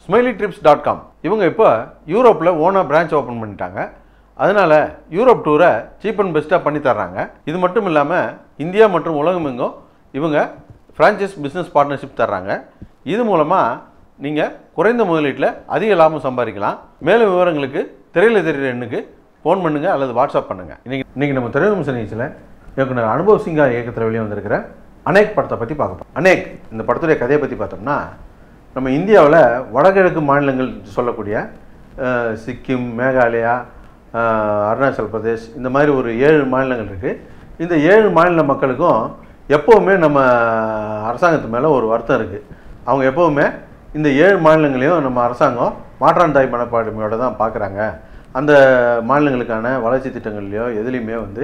SmileyTrips.com இவங்க இப்போ யூரோப்பில் ஓனாக பிரான்ச் ஓப்பன் பண்ணிட்டாங்க. அதனால் யூரோப் டூரை சீப் அண்ட் பெஸ்ட்டாக பண்ணி தர்றாங்க. இது மட்டும் இல்லாமல் இந்தியா மற்றும் உலகமெங்கும் இவங்க ஃப்ரான்ச்சைஸ் பிஸ்னஸ் பார்ட்னர்ஷிப் தர்றாங்க. இது மூலமாக நீங்கள் குறைந்த முதலீட்டில் அதிக லாபம் சம்பாதிக்கலாம். மேலும் விவரங்களுக்கு திரையில் தெரிகிற எண்ணுக்கு ஃபோன் பண்ணுங்கள் அல்லது வாட்ஸ்அப் பண்ணுங்கள். இன்றைக்கி நம்ம திரைவிமர்சன நிகழ்ச்சியில் இயக்குனர் அனுபவ் சிங்கா இயக்கத்தில் வெளியே வந்திருக்கிற அனேக் படத்தை பற்றி பார்க்கலாம். அனேக் இந்த படத்துடைய கதையை பற்றி பார்த்தோம்னா, நம்ம இந்தியாவில் வடகிழக்கு மாநிலங்கள் சொல்லக்கூடிய சிக்கிம், மேகாலயா, அருணாச்சல் பிரதேஷ் இந்த மாதிரி ஒரு 7 மாநிலங்கள் இருக்குது. இந்த 7 மாநில மக்களுக்கும் எப்போவுமே நம்ம அரசாங்கத்து மேலே ஒரு வருத்தம் இருக்குது. அவங்க எப்போவுமே இந்த 7 மாநிலங்களையும் நம்ம அரசாங்கம் மாற்றாந்தாய் மனப்பான்மையோடு தான் பார்க்குறாங்க. அந்த மாநிலங்களுக்கான வளர்ச்சி திட்டங்கள்லையோ எதுலேயுமே வந்து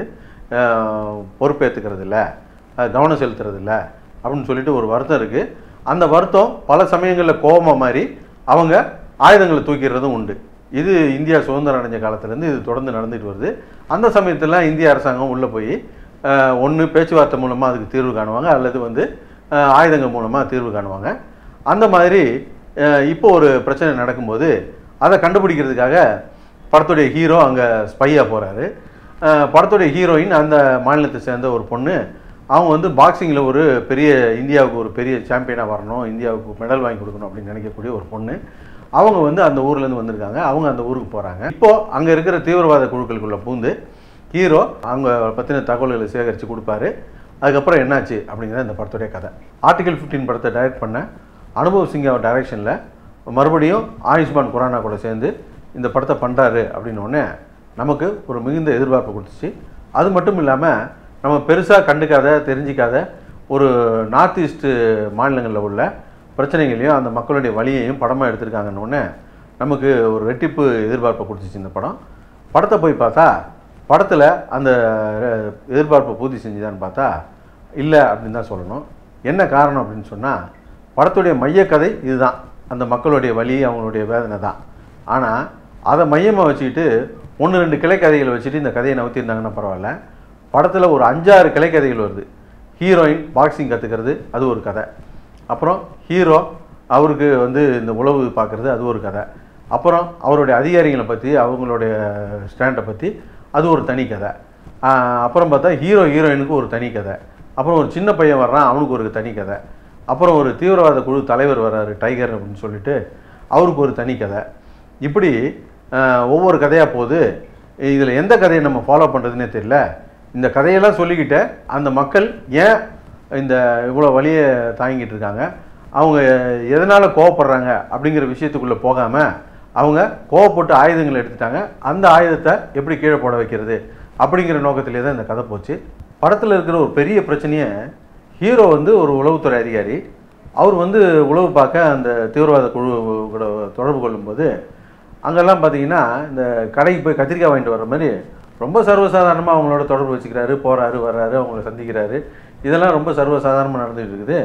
பொறுப்பேற்றுக்கிறது இல்லை, கவனம் செலுத்துறது இல்லை அப்படின்னு சொல்லிட்டு ஒரு வருத்தம் இருக்குது. அந்த வருத்தம் பல சமயங்களில் கோபமாக மாறி அவங்க ஆயுதங்களை தூக்கிறதும் உண்டு. இது இந்தியா சுதந்திரம் அடைஞ்ச காலத்துலேருந்து இது தொடர்ந்து நடந்துட்டு வருது. அந்த சமயத்திலாம் இந்திய அரசாங்கம் உள்ளே போய் ஒன்று பேச்சுவார்த்தை மூலமாக அதுக்கு தீர்வு காணுவாங்க, அல்லது வந்து ஆயுதங்கள் மூலமாக தீர்வு காணுவாங்க. அந்த மாதிரி இப்போ ஒரு பிரச்சனை நடக்கும்போது அதை கண்டுபிடிக்கிறதுக்காக படத்துடைய ஹீரோ அங்கே ஸ்பையாக போகிறாரு. படத்துடைய ஹீரோயின் அந்த மாநிலத்தை சேர்ந்த ஒரு பொண்ணு. அவங்க வந்து பாக்ஸிங்கில் ஒரு பெரிய இந்தியாவுக்கு ஒரு பெரிய சாம்பியனாக வரணும், இந்தியாவுக்கு மெடல் வாங்கி கொடுக்கணும் அப்படின்னு நினைக்கக்கூடிய ஒரு பொண்ணு. அவங்க வந்து அந்த ஊர்லேருந்து வந்திருக்காங்க. அவங்க அந்த ஊருக்கு போகிறாங்க. இப்போது அங்கே இருக்கிற தீவிரவாத குழுக்களுக்குள்ளே பூந்து ஹீரோ அவங்க பற்றின தகவல்களை சேகரித்து கொடுப்பாரு. அதுக்கப்புறம் என்னாச்சு அப்படிங்கிறத இந்த படத்துடைய கதை. ஆர்டிகல் 15 படத்தை டைரக்ட் பண்ண அனுபவ் சிங்கா டைரக்ஷனில் மறுபடியும் ஆயுஷ்மான் குரானா கூட சேர்ந்து இந்த படத்தை பண்ணுறாரு அப்படின்னோடனே நமக்கு ஒரு மிகுந்த எதிர்பார்ப்பு கொடுத்துச்சு. அது மட்டும் இல்லாமல் நம்ம பெருசாக கண்டுக்காத தெரிஞ்சிக்காத ஒரு நார்த் ஈஸ்ட்டு மாநிலங்களில் உள்ள பிரச்சனைகளையும் அந்த மக்களுடைய வழியையும் படமாக எடுத்திருக்காங்கன்னொன்னே நமக்கு ஒரு ரெட்டிப்பு எதிர்பார்ப்பை கொடுத்துச்சு இந்த படம். படத்தை போய் பார்த்தா படத்தில் அந்த எதிர்பார்ப்பை பூர்த்தி செஞ்சுதான்னு பார்த்தா இல்லை அப்படின்னு தான் சொல்லணும். என்ன காரணம் அப்படின்னு சொன்னால், படத்துடைய மையக்கதை இதுதான், அந்த மக்களுடைய வலி, அவங்களுடைய வேதனை தான். ஆனால் அதை மையமாக வச்சுக்கிட்டு 1-2 கிளைக்கதைகளை வச்சுட்டு இந்த கதையை நவுத்திருந்தாங்கன்னா பரவாயில்ல. படத்தில் ஒரு 5-6 கிளைக்கதைகள் வருது. ஹீரோயின் பாக்ஸிங் கற்றுக்கிறது, அது ஒரு கதை. அப்புறம் ஹீரோ அவருக்கு வந்து இந்த உளவு பார்க்குறது, அது ஒரு கதை. அப்புறம் அவருடைய அதிகாரிகளை பற்றி, அவங்களுடைய ஸ்டாண்டை பற்றி, அது ஒரு தனி கதை. அப்புறம் பார்த்தா ஹீரோயினுக்கு ஒரு தனி கதை. அப்புறம் ஒரு சின்ன பையன் வர்றான், அவனுக்கு ஒரு தனி கதை. அப்புறம் ஒரு தீவிரவாத குழு தலைவர் வர்றாரு, டைகர் அப்படின்னு சொல்லிட்டு, அவருக்கு ஒரு தனி கதை. இப்படி ஒவ்வொரு கதையாக போகுது. இதில் எந்த கதையை நம்ம ஃபாலோ பண்ணுறதுனே தெரியல. இந்த கதையெல்லாம் சொல்லிக்கிட்ட அந்த மக்கள் ஏன் இந்த இவ்வளோ வழியை தாங்கிட்டு இருக்காங்க, அவங்க எதனால் கோவப்படுறாங்க அப்படிங்கிற விஷயத்துக்குள்ளே போகாமல் அவங்க கோவப்பட்டு ஆயுதங்களை எடுத்துட்டாங்க, அந்த ஆயுதத்தை எப்படி கீழே போட வைக்கிறது அப்படிங்கிற நோக்கத்திலே தான் இந்த கதை போச்சு. படத்தில் இருக்கிற ஒரு பெரிய பிரச்சனையை, ஹீரோ வந்து ஒரு உளவுத்துறை அதிகாரி. அவர் வந்து உளவு பார்க்க அந்த தீவிரவாத குழு கூட தொடர்பு கொள்ளும்போது அங்கெல்லாம் பார்த்தீங்கன்னா இந்த கடைக்கு போய் கத்திரிக்காய் வாங்கிட்டு வர்ற மாதிரி ரொம்ப சர்வசாதாரணமாக அவங்களோட தொடர்பு வச்சுக்கிறாரு, போகிறாரு, வர்றாரு, அவங்கள சந்திக்கிறாரு. இதெல்லாம் ரொம்ப சர்வசாதாரணமாக நடந்துகிட்டு இருக்குது.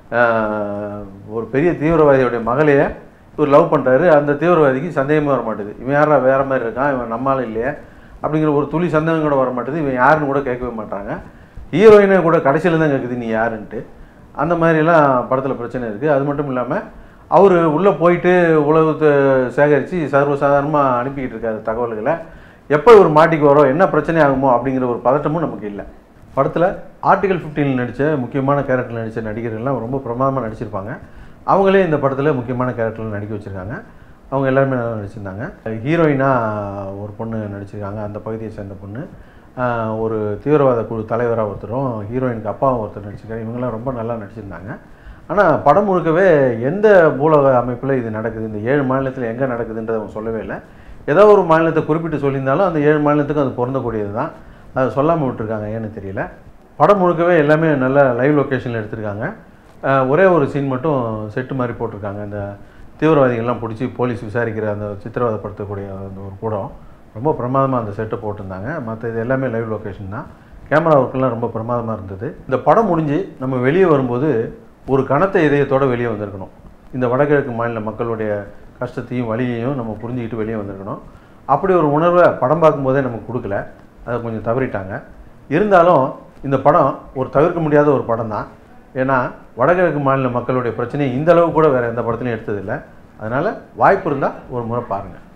ஒரு பெரிய தீவிரவாதியோடைய மகளையே இவர் லவ் பண்ணுறாரு. அந்த தீவிரவாதிக்கு சந்தேகமே வர மாட்டேது. இவன் யாரா வேறு மாதிரி இருக்கான், இவன் நம்மளால் இல்லையே அப்படிங்கிற ஒரு துளி சந்தேகம் கூட வர மாட்டேது. இவன் யாருன்னு கூட கேட்கவே மாட்டாங்க. ஹீரோயினை கூட கடைசியில் தான் கேட்குது நீ யாருன்ட்டு. அந்த மாதிரிலாம் படத்தில் பிரச்சனை இருக்குது. அது மட்டும் இல்லாமல் அவர் உள்ளே போயிட்டு உளவு சேகரித்து சர்வசாதாரணமாக அனுப்பிக்கிட்டு இருக்காரு தகவல்களை. எப்போ இவர் மாட்டிக்கு வரோம், என்ன பிரச்சனை ஆகுமோ அப்படிங்கிற ஒரு பதட்டமும் நமக்கு இல்லை. படத்தில் ஆர்டிகல் 15 நடித்த முக்கியமான கேரக்டரில் நடித்த நடிகர்கள்லாம் ரொம்ப பிரமாதமாக நடிச்சிருப்பாங்க. அவங்களே இந்த படத்தில் முக்கியமான கேரக்டரில் நடிக்க வச்சுருக்காங்க. அவங்க எல்லாருமே நல்லா நடிச்சிருந்தாங்க. ஹீரோயினாக ஒரு பொண்ணு நடிச்சிருக்காங்க, அந்த பகுதியை சேர்ந்த பொண்ணு. ஒரு தீவிரவாத குழு தலைவராக ஒருத்தரும், ஹீரோயினுக்கு அப்பாவும் ஒருத்தர் நடிச்சிருக்காங்க. இவங்கெல்லாம் ரொம்ப நல்லா நடிச்சிருந்தாங்க. ஆனால் படம் முழுக்கவே எந்த பூலக அமைப்பில் இது நடக்குது, இந்த 7 மாநிலத்தில் எங்கே நடக்குதுன்றதை அவங்க சொல்லவே இல்லை. ஏதோ ஒரு மாநிலத்தை குறிப்பிட்டு சொல்லியிருந்தாலும் அந்த 7 மாநிலத்துக்கும் அது பொருந்தக்கூடியது தான். அதை சொல்லாமல் விட்டுருக்காங்க, ஏன்னு தெரியல. படம் முழுக்கவே எல்லாமே நல்ல லைவ் லொக்கேஷனில் எடுத்திருக்காங்க. ஒரே ஒரு சீன் மட்டும் செட்டு மாதிரி போட்டிருக்காங்க. இந்த தீவிரவாதிகள்லாம் பிடிச்சி போலீஸ் விசாரிக்கிற அந்த சித்திரவதைப்படுத்தக்கூடிய அந்த ஒரு கூடம் ரொம்ப பிரமாதமாக அந்த செட்டை போட்டிருந்தாங்க. மற்ற இது எல்லாமே லைவ் லொக்கேஷன் தான். கேமரா ஒர்க்கெல்லாம் ரொம்ப பிரமாதமாக இருந்தது. இந்த படம் முடிஞ்சு நம்ம வெளியே வரும்போது ஒரு கனத்த இதயத்தோடு வெளியே வந்திருக்கணும். இந்த வடகிழக்கு மாநில மக்களுடைய கஷ்டத்தையும் வலியையும் நம்ம புரிஞ்சுக்கிட்டு வெளியே வந்திருக்கணும். அப்படி ஒரு உணர்வை படம் பார்க்கும்போதே நமக்கு கொடுக்கல, அதை கொஞ்சம் தவறிட்டாங்க. இருந்தாலும் இந்த படம் ஒரு தவிர்க்க முடியாத ஒரு படம் தான். ஏன்னா வடகிழக்கு மாநில மக்களுடைய பிரச்சனையை இந்த அளவு கூட வேறு எந்த படத்துலையும் எடுத்ததில்லை. அதனால் வாய்ப்பு இருந்தால் ஒரு முறை பாருங்கள்.